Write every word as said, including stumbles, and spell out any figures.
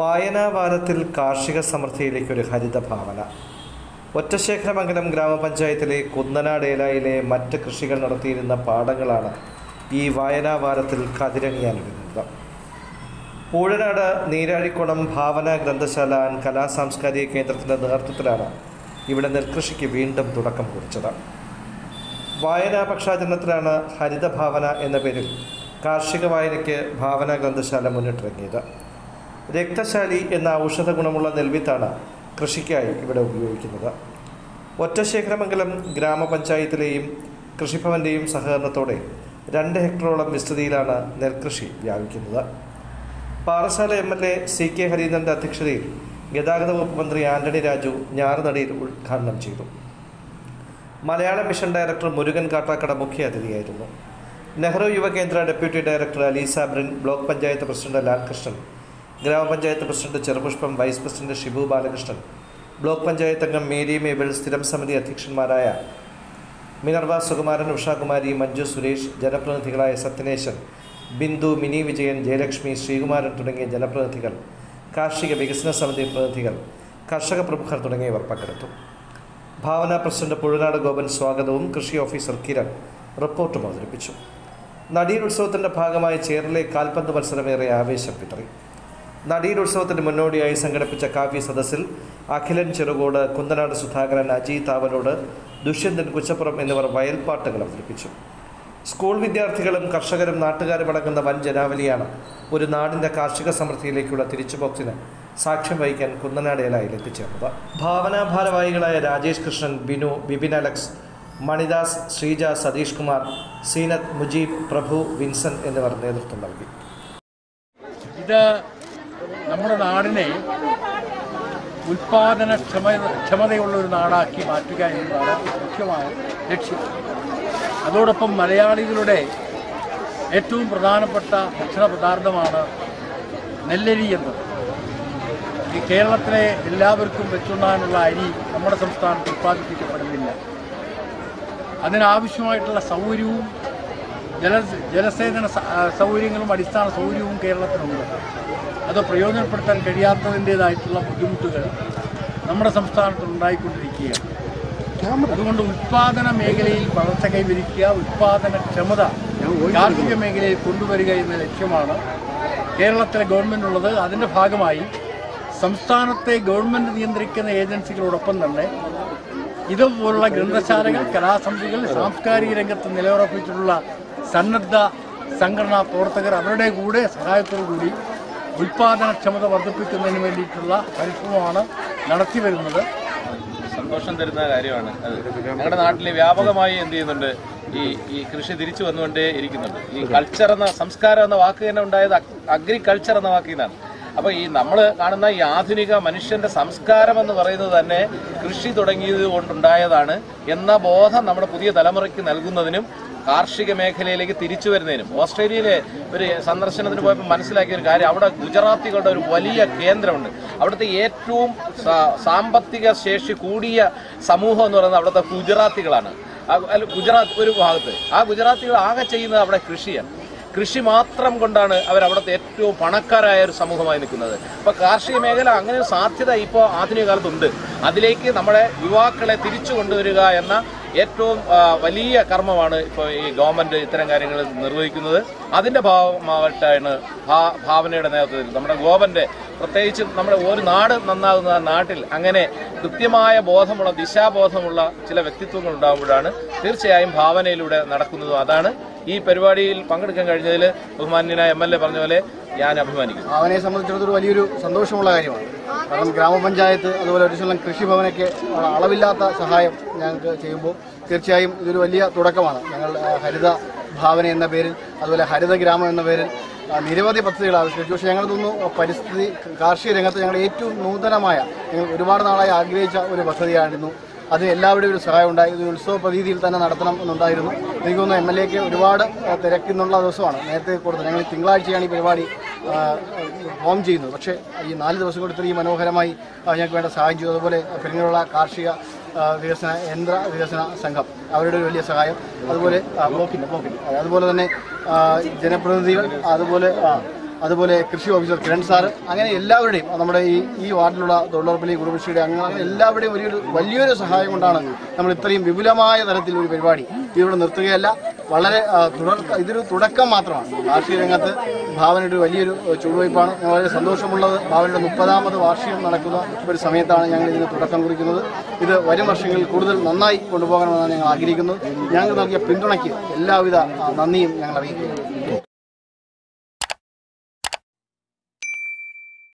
വായനാവാരത്തിൽ കാർഷിക സമൃദ്ധിയിലേക്കൊരു ഹരിത ഭാവന. ഒറ്റശേഖരമംഗലം ഗ്രാമപഞ്ചായത്തിലെ കുന്നനാടേലായിലെ മറ്റ് കൃഷികൾ നടത്തിയിരുന്ന പാടങ്ങളാണ് ഈ വായനാവാരത്തിൽ കതിരണിയാനൊരുങ്ങുന്നത്. പൂഴനാട് നീരാഴിക്കുളം ഭാവന ഗ്രന്ഥശാല ആൻഡ് കലാ സാംസ്കാരിക കേന്ദ്രത്തിൻ്റെ നേതൃത്വത്തിലാണ് ഇവിടെ നെൽകൃഷിക്ക് വീണ്ടും തുടക്കം കുറിച്ചത്. വായനാ പക്ഷാചരണത്തിലാണ് ഹരിതഭാവന എന്ന പേരിൽ കാർഷിക വായനയ്ക്ക് ഭാവന ഗ്രന്ഥശാല മുന്നിട്ടിറങ്ങിയത്. രക്തശാലി എന്ന ഔഷധ ഗുണമുള്ള നെൽവിത്താണ് കൃഷിക്കായി ഇവിടെ ഉപയോഗിക്കുന്നത്. ഒറ്റശേഖരമംഗലം ഗ്രാമപഞ്ചായത്തിലെയും കൃഷിഭവൻ്റെയും സഹകരണത്തോടെ രണ്ട് ഹെക്ടറോളം വിസ്തൃതിയിലാണ് നെൽകൃഷി വ്യാപിക്കുന്നത്. Parassala M L A C K ഹരീന്ദ്രൻ്റെ അധ്യക്ഷതയിൽ ഗതാഗത വകുപ്പ് മന്ത്രി ആന്റണി രാജു ഞാറുനടയിൽ ഉദ്ഘാടനം ചെയ്തു. മലയാളം മിഷൻ ഡയറക്ടർ മുരുകൻ കാട്ടാക്കട മുഖ്യ അതിഥിയായിരുന്നു. Nehru Yuvakendra deputy director Aleesa Brin, block panchayat president Lalkrishnan, gramapanchayat president Cherupushpam, vice president Shibu Balakrishnan, block panchayat അംഗം മേരി മേബിൾ, സ്ഥിരം സമിതി അധ്യക്ഷന്മാരായ മിനർവ സുകുമാരൻ, ഉഷാകുമാരി, മഞ്ജു സുരേഷ്, ജനപ്രതിനിധികളായ സത്യനേശൻ, ബിന്ദു, മിനി വിജയൻ, ജയലക്ഷ്മി, ശ്രീകുമാരൻ തുടങ്ങിയ ജനപ്രതിനിധികൾ, കാർഷിക വികസന സമിതി പ്രതിനിധികൾ, കർഷക പ്രമുഖർ തുടങ്ങിയവർ പങ്കെടുത്തു. ഭാവന പ്രസിഡന്റ് പുഴനാട് ഗോപൻ സ്വാഗതവും കൃഷി ഓഫീസർ കിരൺ റിപ്പോർട്ടും അവതരിപ്പിച്ചു. നടീൽ ഉത്സവത്തിൻ്റെ ഭാഗമായി ചേറിലെ കാൽപന്ത് മത്സരമേറെ ആവേശം വിതറി. നടീൽ ഉത്സവത്തിന് മുന്നോടിയായി സംഘടിപ്പിച്ച കാവ്യ സദസ്സിൽ അഖിലൻ ചെറുകോട്, കുന്നനാട് സുധാകരൻ, അജി താവലോട്, ദുഷ്യന്തൻ കുച്ചപ്പുറം എന്നിവർ വയൽപ്പാട്ടുകൾ അവതരിപ്പിച്ചു. സ്കൂൾ വിദ്യാർത്ഥികളും കർഷകരും നാട്ടുകാരും അടങ്ങുന്ന വൻ ജനാവലിയാണ് ഒരു നാടിൻ്റെ കാർഷിക സമൃദ്ധിയിലേക്കുള്ള തിരിച്ചുപോക്കിന് സാക്ഷ്യം വഹിക്കാൻ കുന്നനാടേലായിൽ എത്തിച്ചേർന്നത്. ഭാവനാ ഭാരവാഹികളായ രാജേഷ് കൃഷ്ണൻ, ബിനു, ബിപിൻ അലക്സ്, മണിദാസ്, ശ്രീജ, സതീഷ് കുമാർ, സീനത്ത്, മുജീബ്, പ്രഭു, വിൻസൻ എന്നിവർ നേതൃത്വം നൽകി. ഇത് നമ്മുടെ നാടിനെ ഉൽപാദന ക്ഷമ ക്ഷമതയുള്ള ഒരു നാടാക്കി മാറ്റുക എന്നതാണ് മുഖ്യമായ ലക്ഷ്യം. അതോടൊപ്പം മലയാളികളുടെ ഏറ്റവും പ്രധാനപ്പെട്ട ഭക്ഷണ പദാർത്ഥമാണ് നെല്ലരി എന്നത്. ഈ കേരളത്തിലെ എല്ലാവർക്കും വെച്ചുണ്ണാനുള്ള അരി നമ്മുടെ സംസ്ഥാനത്ത് ഉൽപ്പാദിപ്പിക്കപ്പെടുന്നില്ല. അതിനാവശ്യമായിട്ടുള്ള സൗകര്യവും ജല ജലസേചന സൗകര്യങ്ങളും അടിസ്ഥാന സൗകര്യവും കേരളത്തിനുണ്ട്. അത് പ്രയോജനപ്പെടുത്താൻ കഴിയാത്തതിൻ്റേതായിട്ടുള്ള ബുദ്ധിമുട്ടുകൾ നമ്മുടെ സംസ്ഥാനത്ത് ഉണ്ടായിക്കൊണ്ടിരിക്കുകയാണ്. അതുകൊണ്ട് ഉൽപാദന മേഖലയിൽ വളർച്ച കൈവരിക്കുക, ഉൽപാദനക്ഷമത കാർഷിക മേഖലയിൽ കൊണ്ടുവരിക എന്ന ലക്ഷ്യമാണ് കേരളത്തിലെ ഗവൺമെൻറ്റുള്ളത്. അതിൻ്റെ ഭാഗമായി സംസ്ഥാനത്തെ ഗവൺമെൻറ് നിയന്ത്രിക്കുന്ന ഏജൻസികളോടൊപ്പം തന്നെ ഇതുപോലുള്ള ഗ്രന്ഥശാലകൾ, കലാസമിതികൾ, സാംസ്കാരിക രംഗത്ത് നിലയുറപ്പിച്ചിട്ടുള്ള സന്നദ്ധ സംഘടനാ പ്രവർത്തകർ അവരുടെ കൂടെ സഹായത്തോടു കൂടി ഉൽപാദനക്ഷമത വർദ്ധിപ്പിക്കുന്നതിന് വേണ്ടിയിട്ടുള്ള പരിശ്രമമാണ് നടത്തി വരുന്നത്. സന്തോഷം തരുന്ന കാര്യമാണ് അത്. ഞങ്ങളുടെ നാട്ടിൽ വ്യാപകമായി എന്ത് ചെയ്യുന്നുണ്ട്, ഈ ഈ കൃഷി തിരിച്ചു വന്നുകൊണ്ടേ ഇരിക്കുന്നുണ്ട്. ഈ കൾച്ചർ എന്ന സംസ്കാരം എന്ന വാക്ക് തന്നെ ഉണ്ടായത് അഗ്രികൾച്ചർ എന്ന വാക്കിൽ നിന്നാണ്. അപ്പോൾ ഈ നമ്മൾ കാണുന്ന ഈ ആധുനിക മനുഷ്യന്റെ സംസ്കാരം എന്ന് പറയുന്നത് തന്നെ കൃഷി തുടങ്ങിയത് കൊണ്ടുണ്ടായതാണ് എന്ന ബോധം നമ്മുടെ പുതിയ തലമുറയ്ക്ക് നൽകുന്നതിനും കാർഷിക മേഖലയിലേക്ക് തിരിച്ചു വരുന്നതിനും. ഓസ്ട്രേലിയയിലെ ഒരു സന്ദർശനത്തിന് പോയപ്പോൾ മനസ്സിലാക്കിയ ഒരു കാര്യം, അവിടെ ഗുജറാത്തികളുടെ ഒരു വലിയ കേന്ദ്രമുണ്ട്. അവിടുത്തെ ഏറ്റവും സാമ്പത്തിക ശേഷി കൂടിയ സമൂഹം എന്ന് പറയുന്നത് അവിടുത്തെ ഗുജറാത്തികളാണ്. ഗുജറാത്ത് ഒരു ഭാഗത്ത്, ആ ഗുജറാത്തികൾ ആകെ ചെയ്യുന്നത് അവിടെ കൃഷിയാണ്. കൃഷി മാത്രം കൊണ്ടാണ് അവരവിടുത്തെ ഏറ്റവും പണക്കാരായ ഒരു സമൂഹമായി നിൽക്കുന്നത്. അപ്പോൾ കാർഷിക മേഖല അങ്ങനെ ഒരു സാധ്യത ഇപ്പോൾ ആധുനിക കാലത്തുണ്ട്. അതിലേക്ക് നമ്മുടെ യുവാക്കളെ തിരിച്ചു കൊണ്ടുവരിക എന്ന ഏറ്റവും വലിയ കർമ്മമാണ് ഇപ്പോൾ ഈ ഗവൺമെൻറ് ഇത്തരം കാര്യങ്ങൾ നിർവഹിക്കുന്നത്. അതിൻ്റെ ഭാഗമായിട്ടാണ് ഭാവനയുടെ നേതൃത്വത്തിൽ നമ്മുടെ ഗോപൻ്റെ, പ്രത്യേകിച്ച് നമ്മുടെ ഒരു നാട് നന്നാകുന്ന നാട്ടിൽ അങ്ങനെ കൃത്യമായ ബോധമുള്ള, ദിശാബോധമുള്ള ചില വ്യക്തിത്വങ്ങൾ ഉണ്ടാകുമ്പോഴാണ് തീർച്ചയായും ഭാവനയിലൂടെ നടക്കുന്നതും. അതാണ് ഈ പരിപാടിയിൽ പങ്കെടുക്കാൻ കഴിഞ്ഞതിൽ ബഹുമാന്യനായ എം എൽ എ പറഞ്ഞ പോലെ ഞാൻ അഭിമാനിക്കുന്നു. ഭാവനയെ സംബന്ധിച്ചിടത്തോളം വലിയൊരു സന്തോഷമുള്ള കാര്യമാണ്. കാരണം ഗ്രാമപഞ്ചായത്ത് അതുപോലെ ഒരു ശതമാനം കൃഷിഭവനൊക്കെ അളവില്ലാത്ത സഹായം ഞങ്ങൾക്ക് ചെയ്യുമ്പോൾ തീർച്ചയായും ഇതൊരു വലിയ തുടക്കമാണ്. ഞങ്ങൾ ഹരിത ഭാവന എന്ന പേരിൽ, അതുപോലെ ഹരിത ഗ്രാമം എന്ന പേരിൽ നിരവധി പദ്ധതികൾ ആവിഷ്കരിച്ചു. പക്ഷേ ഞങ്ങൾ തോന്നുന്നു പരിസ്ഥിതി കാർഷിക രംഗത്ത് ഞങ്ങൾ ഏറ്റവും നൂതനമായ, ഞങ്ങൾ ഒരുപാട് നാളായി ആഗ്രഹിച്ച ഒരു പദ്ധതിയായിരുന്നു. അതിന് എല്ലാവരുടെയും ഒരു സഹായം ഉണ്ടായി. ഇത് ഉത്സവ പ്രതീതിയിൽ തന്നെ നടത്തണം എന്നുണ്ടായിരുന്നു. എനിക്ക് തോന്നുന്നു എം എൽ എക്ക് ഒരുപാട് തിരക്കുന്നുള്ള ദിവസമാണ് നേരത്തെ കൊടുത്തത്. ഞങ്ങൾ തിങ്കളാഴ്ചയാണ് ഈ പരിപാടി ഫോം ചെയ്യുന്നത്. പക്ഷേ ഈ നാല് ദിവസം കൊണ്ട് ഇത്രയും മനോഹരമായി ഞങ്ങൾക്ക് വേണ്ട സഹായം ചെയ്തു. അതുപോലെ പെരിങ്ങലുള്ള കാർഷിക വികസന യന്ത്ര വികസന സംഘം അവരുടെ ഒരു വലിയ സഹായം, അതുപോലെ ബ്ലോക്കിൻ്റെ ബ്ലോക്കിൻ്റെ അതുപോലെ തന്നെ ജനപ്രതിനിധികൾ, അതുപോലെ അതുപോലെ കൃഷി ഓഫീസർ കിരൺ സാറ്, അങ്ങനെ എല്ലാവരുടെയും നമ്മുടെ ഈ ഈ വാർഡിലുള്ള തൊഴിലുറപ്പിലെ കുടുംബശ്രീയുടെ അംഗങ്ങൾ അങ്ങനെ എല്ലാവരുടെയും വലിയൊരു വലിയൊരു സഹായം കൊണ്ടാണ് നമ്മൾ ഇത്രയും വിപുലമായ തരത്തിൽ ഒരു പരിപാടി ഇവിടെ നിർത്തുകയല്ല. വളരെ തുടർ ഇതൊരു തുടക്കം മാത്രമാണ്. കാർഷിക രംഗത്ത് ഭാവനയുടെ വലിയൊരു ചുവടുവയ്പ്പാണ്. ഞാൻ വളരെ സന്തോഷമുള്ളത് ഭാവനയുടെ മുപ്പതാമത് വാർഷികം നടക്കുന്ന ഒരു സമയത്താണ് ഞങ്ങൾ ഇതിന് തുടക്കം കുറിക്കുന്നത്. ഇത് വരും വർഷങ്ങളിൽ കൂടുതൽ നന്നായി കൊണ്ടുപോകണമെന്നാണ് ഞങ്ങൾ ആഗ്രഹിക്കുന്നത്. ഞങ്ങൾ നൽകിയ പിന്തുണയ്ക്ക് എല്ലാവിധ നന്ദിയും ഞങ്ങൾ അറിയിക്കുന്നു.